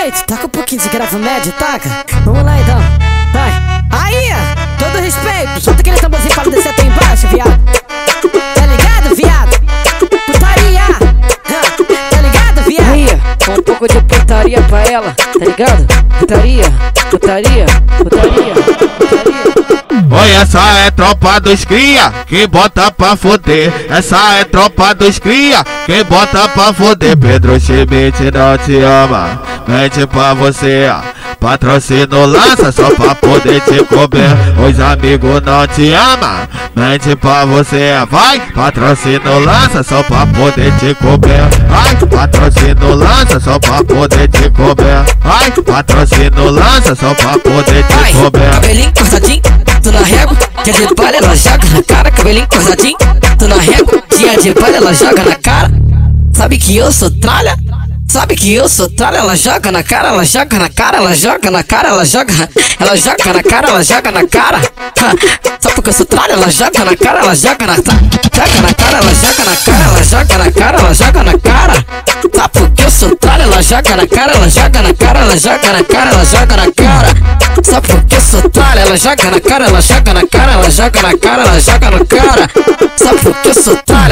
tu taca um pouquinho de grava média, taca? Vamos lá então, vai. Aí, todo respeito, solta aquele tamborzinho pra descer até embaixo, viado. Tá ligado, viado? Putaria, tá ligado, viado? Aí, um pouco de putaria pra ela, tá ligado? Putaria, putaria, putaria, putaria. Oi, essa é tropa dos cria, que bota pra foder. Essa é tropa dos cria, que bota pra foder. Pedro Schmidt não te ama, mente pra você. Patrocínio lança só pra poder te comer. Os amigos não te amam, mente pra você. Vai, patrocínio lança só pra poder te comer. Vai, patrocínio lança só pra poder te comer. Vai, patrocínio lança só pra poder te comer. Cabelinho cortadinho, tu na régua, dia de palha ela joga na cara. Cabelinho cortadinho, tu na régua, dia de palha ela joga na cara. Sabe que eu sou tralha? Sabe que eu sou tralha? Ela joga na cara, ela joga na cara, ela joga na cara, ela joga na cara, ela joga na cara. Só porque eu sou tralha, ela joga na cara, ela joga na cara, ela joga na cara, ela joga na cara, ela joga na cara. Só porque eu sou tralha, ela joga na cara, ela joga na cara, ela joga na cara, ela joga na cara. Só porque eu sou tralha, ela joga na cara, ela joga na cara, ela joga na cara, ela joga na cara. Só porque eu sou tralha.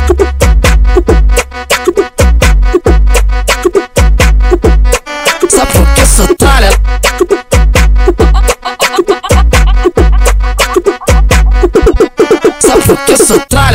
Só porque eu sou tralha. Só porque eu sou tralha.